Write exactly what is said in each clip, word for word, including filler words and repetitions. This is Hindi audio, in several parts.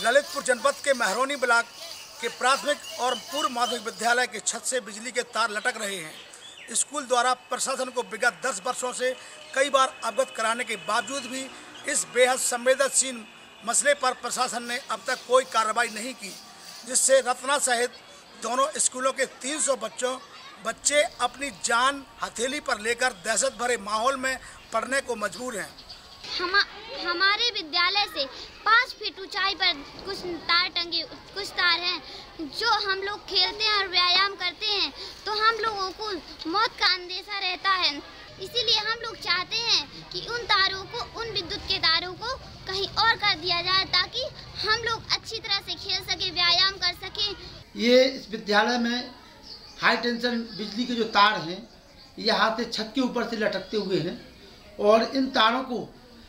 ललितपुर जनपद के महरौनी ब्लॉक के प्राथमिक और पूर्व माध्यमिक विद्यालय के छत से बिजली के तार लटक रहे हैं। स्कूल द्वारा प्रशासन को विगत दस वर्षों से कई बार अवगत कराने के बावजूद भी इस बेहद संवेदनशील मसले पर प्रशासन ने अब तक कोई कार्रवाई नहीं की, जिससे रत्ना सहित दोनों स्कूलों के तीन सौ बच्चों बच्चे अपनी जान हथेली पर लेकर दहशत भरे माहौल में पढ़ने को मजबूर हैं। हम हमारे विद्यालय से पाँच फीट ऊंचाई पर कुछ तार टंगे कुछ तार हैं जो हम लोग खेलते हैं और व्यायाम करते हैं तो हम लोगों को मौत का अंदेशा रहता है। इसीलिए हम लोग चाहते हैं कि उन तारों को उन विद्युत के तारों को कहीं और कर दिया जाए ताकि हम लोग अच्छी तरह से खेल सके, व्यायाम कर सकें। ये इस विद्यालय में हाई टेंशन बिजली के जो तार हैं यहाँ से छत के ऊपर से लटकते हुए हैं और इन तारों को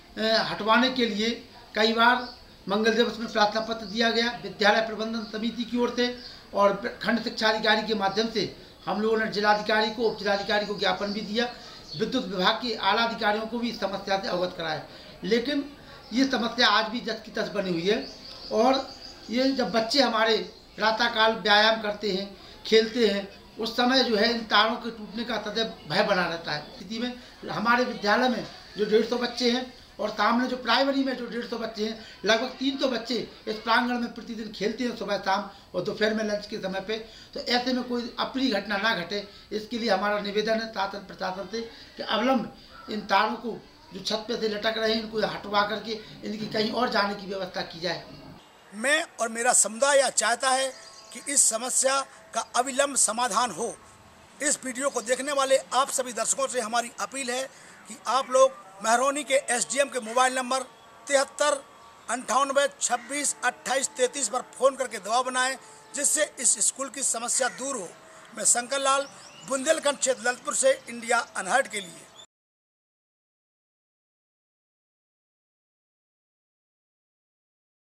हटवाने के लिए कई बार मंगल दिवस में प्रार्थना पत्र दिया गया विद्यालय प्रबंधन समिति की ओर से और खंड शिक्षा अधिकारी के माध्यम से हम लोगों ने जिलाधिकारी को उप जिलाधिकारी को ज्ञापन भी दिया। विद्युत विभाग के आला अधिकारियों को भी इस समस्या से अवगत कराया, लेकिन ये समस्या आज भी जस की तस बनी हुई है। और ये जब बच्चे हमारे प्रातःकाल व्यायाम करते हैं, खेलते हैं, उस समय जो है इन तारों के टूटने का सदैव भय बना रहता है। स्थिति में हमारे विद्यालय में जो डेढ़ सौ बच्चे हैं और सामने जो प्राइमरी में जो डेढ़ सौ बच्चे हैं, लगभग तीन सौ बच्चे इस प्रांगण में प्रतिदिन खेलते हैं सुबह शाम और दोपहर में लंच के समय पे। तो ऐसे में कोई अप्रिय घटना ना घटे, इसके लिए हमारा निवेदन है शासन प्रशासन से कि अविलंब इन तारों को जो छत पे से लटक रहे हैं इनको हटवा करके इनकी कहीं और जाने की व्यवस्था की जाए। मैं और मेरा समुदाय यह चाहता है कि इस समस्या का अविलंब समाधान हो। इस वीडियो को देखने वाले आप सभी दर्शकों से हमारी अपील है कि आप लोग महरौनी के एसडीएम के मोबाइल नंबर तिहत्तर अंठानवे छब्बीस अट्ठाईस तैंतीस पर फ़ोन करके दबाव बनाएं, जिससे इस स्कूल की समस्या दूर हो। मैं शंकरलाल, बुंदेलखंड क्षेत्र ललितपुर से इंडिया अनहर्ड के लिए।